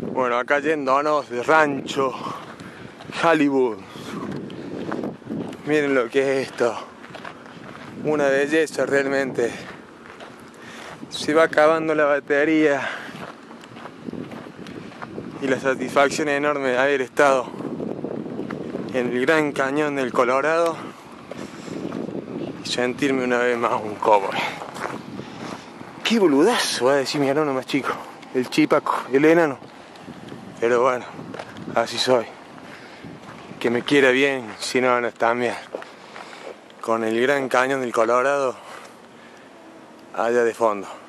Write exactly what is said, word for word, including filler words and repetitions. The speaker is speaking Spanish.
Bueno, acá yéndonos de Rancho Hollywood. Miren lo que es esto. Una belleza realmente. Se va acabando la batería. Y la satisfacción enorme de haber estado en el Gran Cañón del Colorado y sentirme una vez más un cowboy. Qué boludazo, va a decir mi hermano más chico, el chipaco, el enano. Pero bueno, así soy. Que me quiera bien, si no, no también. Con el Gran Cañón del Colorado allá de fondo.